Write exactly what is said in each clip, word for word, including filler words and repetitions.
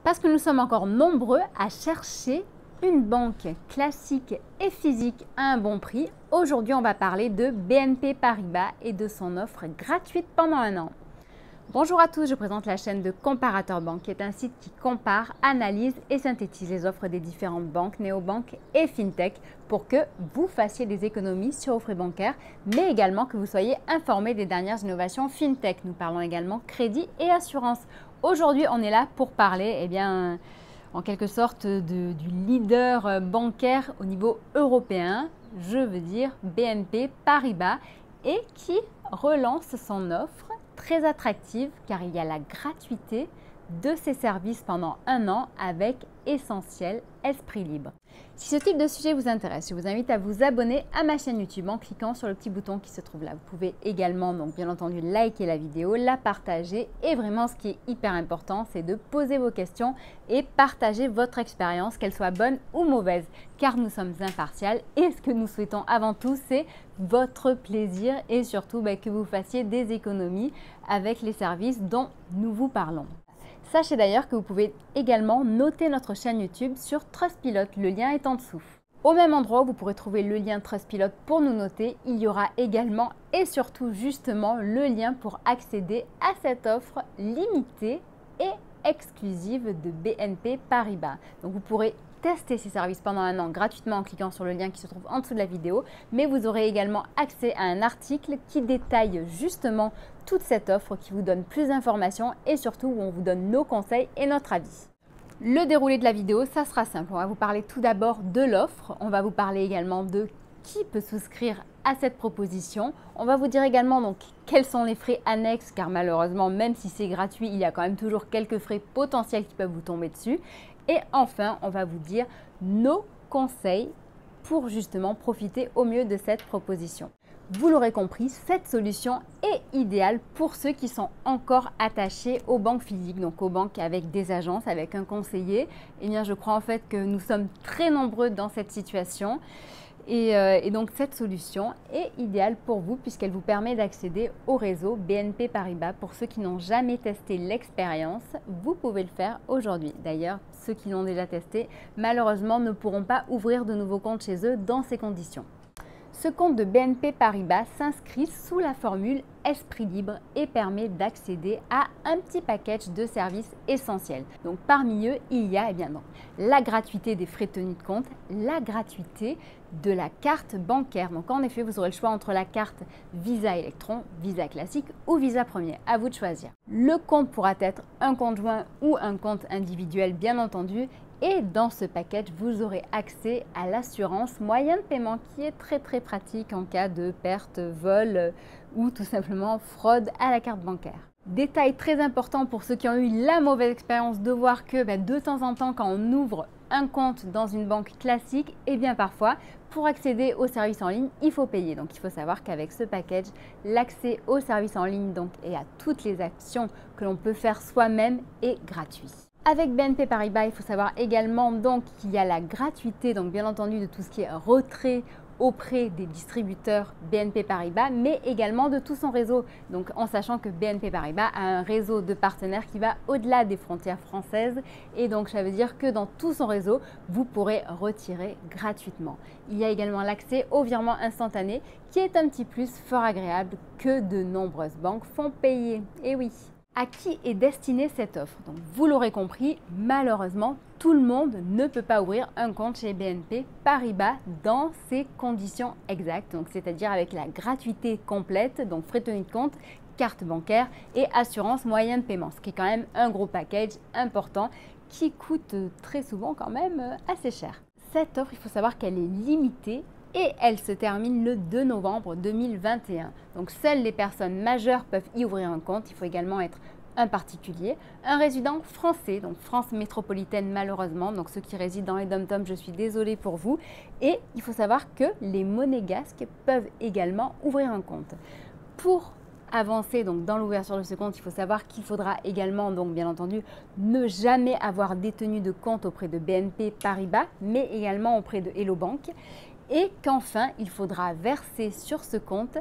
Parce que nous sommes encore nombreux à chercher une banque classique et physique à un bon prix. Aujourd'hui, on va parler de B N P Paribas et de son offre gratuite pendant un an. Bonjour à tous, je présente la chaîne de Comparateur Banque, qui est un site qui compare, analyse et synthétise les offres des différentes banques, néobanques et fintech pour que vous fassiez des économies sur vos frais bancaires, mais également que vous soyez informés des dernières innovations fintech. Nous parlons également crédit et assurance. Aujourd'hui, on est là pour parler, eh bien, en quelque sorte, de, du leader bancaire au niveau européen, je veux dire B N P Paribas, et qui relance son offre très attractive car il y a la gratuité de ses services pendant un an avec Essentiel Esprit Libre. Si ce type de sujet vous intéresse, je vous invite à vous abonner à ma chaîne YouTube en cliquant sur le petit bouton qui se trouve là. Vous pouvez également, donc bien entendu, liker la vidéo, la partager et vraiment ce qui est hyper important, c'est de poser vos questions et partager votre expérience, qu'elle soit bonne ou mauvaise, car nous sommes impartials et ce que nous souhaitons avant tout, c'est votre plaisir et surtout bah, que vous fassiez des économies avec les services dont nous vous parlons. Sachez d'ailleurs que vous pouvez également noter notre chaîne YouTube sur Trustpilot, le lien est en dessous. Au même endroit où vous pourrez trouver le lien Trustpilot pour nous noter, il y aura également et surtout justement le lien pour accéder à cette offre limitée et exclusive de B N P Paribas. Donc vous pourrez tester ces services pendant un an gratuitement en cliquant sur le lien qui se trouve en dessous de la vidéo, mais vous aurez également accès à un article qui détaille justement toute cette offre, qui vous donne plus d'informations et surtout où on vous donne nos conseils et notre avis. Le déroulé de la vidéo, ça sera simple. On va vous parler tout d'abord de l'offre, on va vous parler également de qui peut souscrire à cette proposition. On va vous dire également donc quels sont les frais annexes, car malheureusement, même si c'est gratuit, il y a quand même toujours quelques frais potentiels qui peuvent vous tomber dessus. Et enfin, on va vous dire nos conseils pour justement profiter au mieux de cette proposition. Vous l'aurez compris, cette solution est idéale pour ceux qui sont encore attachés aux banques physiques, donc aux banques avec des agences, avec un conseiller. Eh bien, je crois en fait que nous sommes très nombreux dans cette situation. Et, euh, et donc cette solution est idéale pour vous puisqu'elle vous permet d'accéder au réseau B N P Paribas. Pour ceux qui n'ont jamais testé l'expérience, vous pouvez le faire aujourd'hui. D'ailleurs, ceux qui l'ont déjà testé, malheureusement, ne pourront pas ouvrir de nouveaux comptes chez eux dans ces conditions. Ce compte de B N P Paribas s'inscrit sous la formule Esprit Libre et permet d'accéder à un petit package de services essentiels. Donc parmi eux, il y a eh bien, donc, la gratuité des frais de tenue de compte, la gratuité de la carte bancaire. Donc en effet, vous aurez le choix entre la carte Visa Electron, Visa classique ou Visa Premier. À vous de choisir. Le compte pourra être un compte joint ou un compte individuel, bien entendu. Et dans ce package, vous aurez accès à l'assurance moyen de paiement qui est très très pratique en cas de perte, vol euh, ou tout simplement fraude à la carte bancaire. Détail très important pour ceux qui ont eu la mauvaise expérience de voir que bah, de temps en temps quand on ouvre un compte dans une banque classique, et eh bien parfois pour accéder aux services en ligne, il faut payer. Donc il faut savoir qu'avec ce package, l'accès aux services en ligne donc, et à toutes les actions que l'on peut faire soi-même est gratuit. Avec B N P Paribas, il faut savoir également donc qu'il y a la gratuité, donc bien entendu de tout ce qui est retrait auprès des distributeurs B N P Paribas, mais également de tout son réseau. Donc en sachant que B N P Paribas a un réseau de partenaires qui va au-delà des frontières françaises et donc ça veut dire que dans tout son réseau, vous pourrez retirer gratuitement. Il y a également l'accès au virement instantané qui est un petit plus fort agréable que de nombreuses banques font payer. Et oui. À qui est destinée cette offre? Donc, vous l'aurez compris, malheureusement, tout le monde ne peut pas ouvrir un compte chez B N P Paribas dans ces conditions exactes, donc c'est-à-dire avec la gratuité complète, donc frais de tenue de compte, carte bancaire et assurance moyen de paiement, ce qui est quand même un gros package important qui coûte très souvent quand même assez cher. Cette offre, il faut savoir qu'elle est limitée et elle se termine le deux novembre deux mille vingt et un. Donc seules les personnes majeures peuvent y ouvrir un compte. Il faut également être un particulier, un résident français, donc France métropolitaine malheureusement, donc ceux qui résident dans les dom-toms, je suis désolée pour vous. Et il faut savoir que les monégasques peuvent également ouvrir un compte. Pour avancer donc dans l'ouverture de ce compte, il faut savoir qu'il faudra également, donc bien entendu, ne jamais avoir détenu de compte auprès de B N P Paribas, mais également auprès de Hello Bank. Et qu'enfin, il faudra verser sur ce compte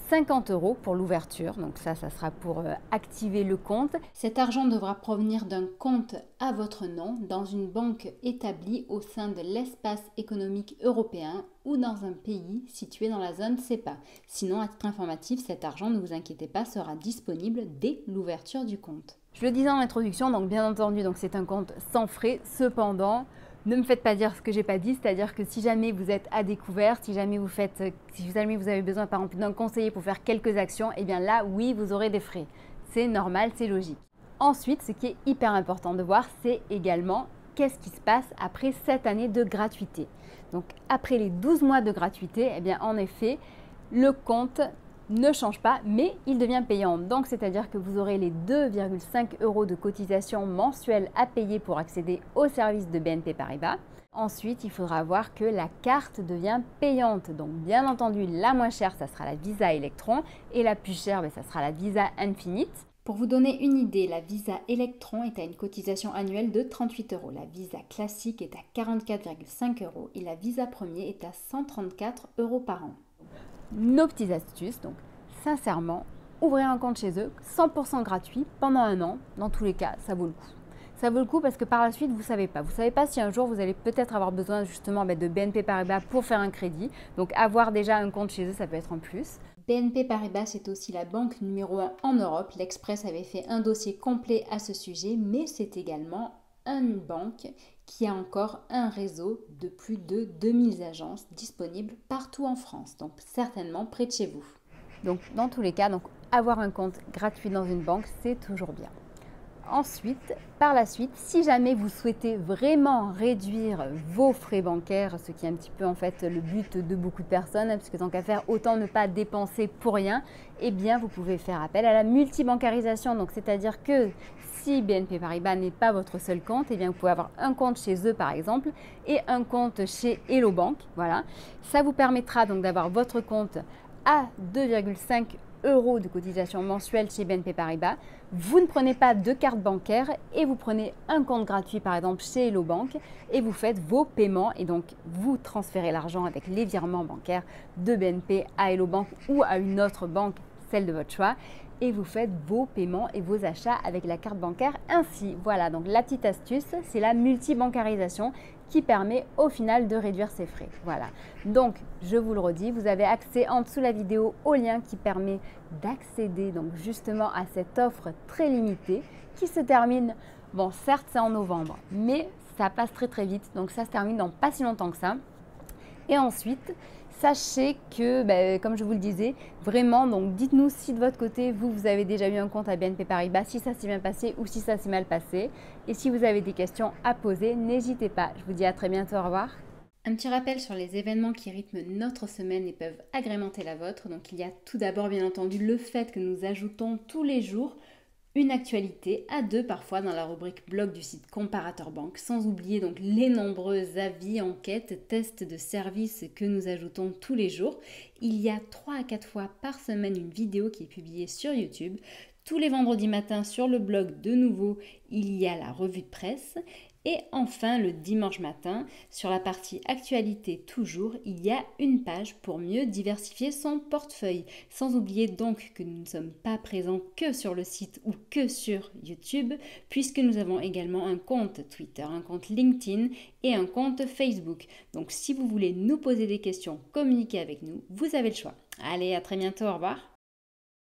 cinquante euros pour l'ouverture, donc ça, ça sera pour euh, activer le compte. Cet argent devra provenir d'un compte à votre nom dans une banque établie au sein de l'espace économique européen ou dans un pays situé dans la zone SEPA. Sinon, à titre informatif, cet argent, ne vous inquiétez pas, sera disponible dès l'ouverture du compte. Je le disais en introduction, donc bien entendu, donc c'est un compte sans frais. Cependant, ne me faites pas dire ce que j'ai pas dit, c'est-à-dire que si jamais vous êtes à découvert, si jamais vous faites, si jamais vous avez besoin par exemple d'un conseiller pour faire quelques actions, et bien là, oui, vous aurez des frais. C'est normal, c'est logique. Ensuite, ce qui est hyper important de voir, c'est également qu'est-ce qui se passe après cette année de gratuité. Donc après les douze mois de gratuité, eh bien en effet, le compte ne change pas, mais il devient payant. Donc, c'est-à-dire que vous aurez les deux virgule cinq euros de cotisation mensuelle à payer pour accéder au service de B N P Paribas. Ensuite, il faudra voir que la carte devient payante. Donc, bien entendu, la moins chère, ça sera la Visa Electron et la plus chère, ben, ça sera la Visa Infinite. Pour vous donner une idée, la Visa Electron est à une cotisation annuelle de trente-huit euros. La Visa classique est à quarante-quatre virgule cinq euros et la Visa Premier est à cent trente-quatre euros par an. Nos petites astuces, donc sincèrement, ouvrez un compte chez eux, cent pour cent gratuit pendant un an. Dans tous les cas, ça vaut le coup. Ça vaut le coup parce que par la suite, vous ne savez pas. Vous ne savez pas si un jour, vous allez peut-être avoir besoin justement de B N P Paribas pour faire un crédit. Donc, avoir déjà un compte chez eux, ça peut être un plus. B N P Paribas, c'est aussi la banque numéro un en Europe. L'Express avait fait un dossier complet à ce sujet, mais c'est également une banque qui a encore un réseau de plus de deux mille agences disponibles partout en France, donc certainement près de chez vous. Donc dans tous les cas, donc, avoir un compte gratuit dans une banque, c'est toujours bien. Ensuite, par la suite, si jamais vous souhaitez vraiment réduire vos frais bancaires, ce qui est un petit peu en fait le but de beaucoup de personnes, puisque tant qu'à faire, autant ne pas dépenser pour rien, eh bien vous pouvez faire appel à la multibancarisation. Donc c'est-à-dire que si B N P Paribas n'est pas votre seul compte, eh bien vous pouvez avoir un compte chez eux par exemple et un compte chez Hello Bank. Voilà, ça vous permettra donc d'avoir votre compte à deux virgule cinq euros de cotisation mensuelle chez B N P Paribas. Vous ne prenez pas de carte bancaire et vous prenez un compte gratuit par exemple chez Hello Bank et vous faites vos paiements et donc vous transférez l'argent avec les virements bancaires de B N P à Hello Bank ou à une autre banque, celle de votre choix, et vous faites vos paiements et vos achats avec la carte bancaire ainsi. Voilà, donc la petite astuce, c'est la multibancarisation qui permet au final de réduire ses frais. Voilà, donc je vous le redis, vous avez accès en dessous de la vidéo au lien qui permet d'accéder donc justement à cette offre très limitée qui se termine, bon certes c'est en novembre, mais ça passe très très vite, donc ça se termine dans pas si longtemps que ça. Et ensuite, sachez que, ben, comme je vous le disais, vraiment, donc dites-nous si de votre côté, vous, vous avez déjà eu un compte à B N P Paribas, si ça s'est bien passé ou si ça s'est mal passé. Et si vous avez des questions à poser, n'hésitez pas. Je vous dis à très bientôt, au revoir. Un petit rappel sur les événements qui rythment notre semaine et peuvent agrémenter la vôtre. Donc il y a tout d'abord, bien entendu, le fait que nous ajoutons tous les jours une actualité à deux parfois dans la rubrique blog du site Comparateur Banque, sans oublier donc les nombreux avis, enquêtes, tests de services que nous ajoutons tous les jours. Il y a trois à quatre fois par semaine une vidéo qui est publiée sur YouTube. Tous les vendredis matins sur le blog de nouveau, il y a la revue de presse. Et enfin, le dimanche matin, sur la partie actualité toujours, il y a une page pour mieux diversifier son portefeuille. Sans oublier donc que nous ne sommes pas présents que sur le site ou que sur YouTube, puisque nous avons également un compte Twitter, un compte LinkedIn et un compte Facebook. Donc si vous voulez nous poser des questions, communiquer avec nous, vous avez le choix. Allez, à très bientôt, au revoir.